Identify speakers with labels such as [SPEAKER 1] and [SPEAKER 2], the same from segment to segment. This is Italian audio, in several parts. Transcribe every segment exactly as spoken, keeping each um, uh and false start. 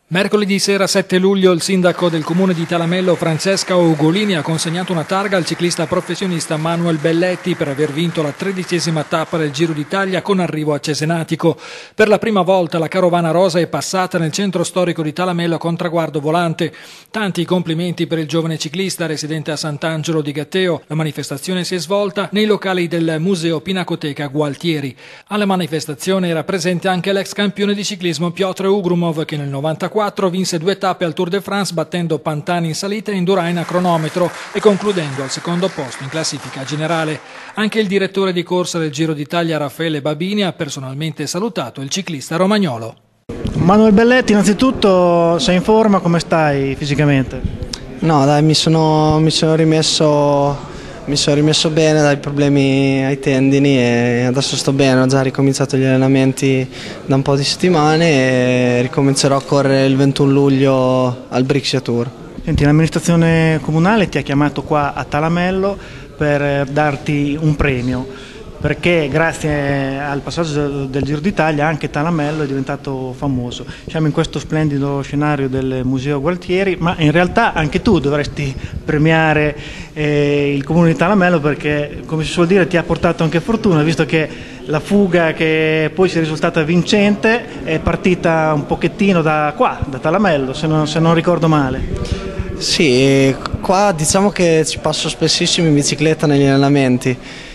[SPEAKER 1] Mercoledì sera sette luglio il sindaco del comune di Talamello Francesca Ugolini ha consegnato una targa al ciclista professionista Manuel Belletti per aver vinto la tredicesima tappa del Giro d'Italia con arrivo a Cesenatico. Per la prima volta la carovana rosa è passata nel centro storico di Talamello con traguardo volante. Tanti complimenti per il giovane ciclista residente a Sant'Angelo di Gatteo. La manifestazione si è svolta nei locali del Museo Pinacoteca Gualtieri. Alla manifestazione era presente anche l'ex campione di ciclismo Piotr Ugrumov che nel novantaquattro vinse due tappe al Tour de France battendo Pantani in salita e Indurain a cronometro e concludendo al secondo posto in classifica generale. Anche il direttore di corsa del Giro d'Italia Raffaele Babini ha personalmente salutato il ciclista romagnolo.
[SPEAKER 2] Manuel Belletti, innanzitutto sei in forma, come stai fisicamente?
[SPEAKER 3] No dai, mi sono, mi sono rimesso... Mi sono rimesso bene dai problemi ai tendini e adesso sto bene, ho già ricominciato gli allenamenti da un po' di settimane e ricomincerò a correre il ventuno luglio al Brixia Tour.
[SPEAKER 2] Senti, l'amministrazione comunale ti ha chiamato qua a Talamello per darti un premio, perché grazie al passaggio del Giro d'Italia anche Talamello è diventato famoso. Siamo in questo splendido scenario del Museo Gualtieri, ma in realtà anche tu dovresti premiare eh, il comune di Talamello perché, come si suol dire, ti ha portato anche fortuna, visto che la fuga che poi si è risultata vincente è partita un pochettino da qua, da Talamello, se non, se non ricordo male.
[SPEAKER 3] Sì, qua diciamo che ci passo spessissimo in bicicletta negli allenamenti.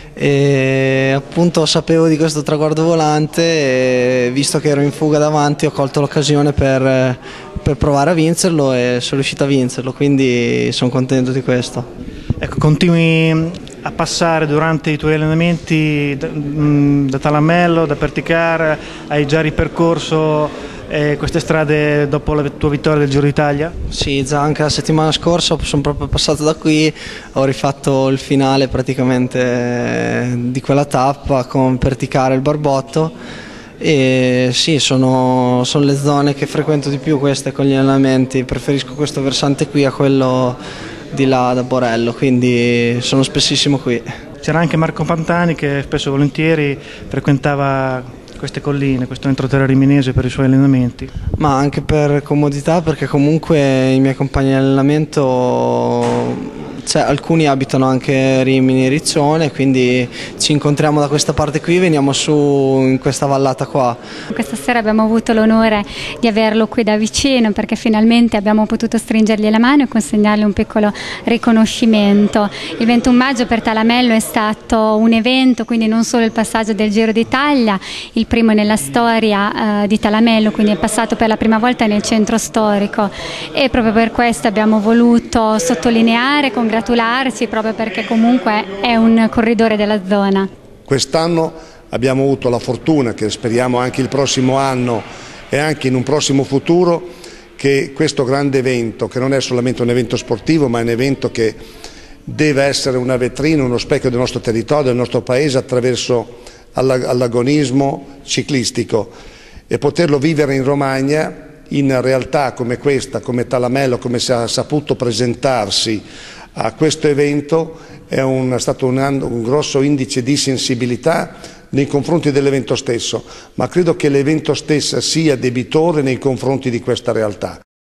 [SPEAKER 3] E appunto sapevo di questo traguardo volante e visto che ero in fuga davanti ho colto l'occasione per, per provare a vincerlo e sono riuscito a vincerlo, quindi sono contento di questo.
[SPEAKER 2] Ecco, continui a passare durante i tuoi allenamenti da, da Talamello, da Perticar, hai già ripercorso eh, queste strade dopo la tua vittoria del Giro d'Italia?
[SPEAKER 3] Sì, già anche la settimana scorsa sono proprio passato da qui, ho rifatto il finale praticamente di quella tappa con Perticar e il Barbotto e sì, sono, sono le zone che frequento di più queste con gli allenamenti, preferisco questo versante qui a quello di là da Borello, quindi sono spessissimo qui.
[SPEAKER 2] C'era anche Marco Pantani che spesso e volentieri frequentava queste colline, questo entroterra riminese per i suoi allenamenti?
[SPEAKER 3] Ma anche per comodità, perché comunque i miei compagni di allenamento, cioè, alcuni abitano anche Rimini e Riccione, quindi ci incontriamo da questa parte qui, veniamo su in questa vallata qua.
[SPEAKER 4] Questa sera abbiamo avuto l'onore di averlo qui da vicino perché finalmente abbiamo potuto stringergli la mano e consegnargli un piccolo riconoscimento. Il ventuno maggio per Talamello è stato un evento, quindi non solo il passaggio del Giro d'Italia, il primo nella storia eh, di Talamello, quindi è passato per la prima volta nel centro storico e proprio per questo abbiamo voluto sottolineare, congratularci, proprio perché comunque è un corridore della zona.
[SPEAKER 5] Quest'anno abbiamo avuto la fortuna, che speriamo anche il prossimo anno e anche in un prossimo futuro, che questo grande evento, che non è solamente un evento sportivo ma è un evento che deve essere una vetrina, uno specchio del nostro territorio, del nostro paese attraverso all'agonismo ciclistico e poterlo vivere in Romagna in realtà come questa, come Talamello, come si è saputo presentarsi a questo evento è un, è stato un, un grosso indice di sensibilità nei confronti dell'evento stesso, ma credo che l'evento stesso sia debitore nei confronti di questa realtà.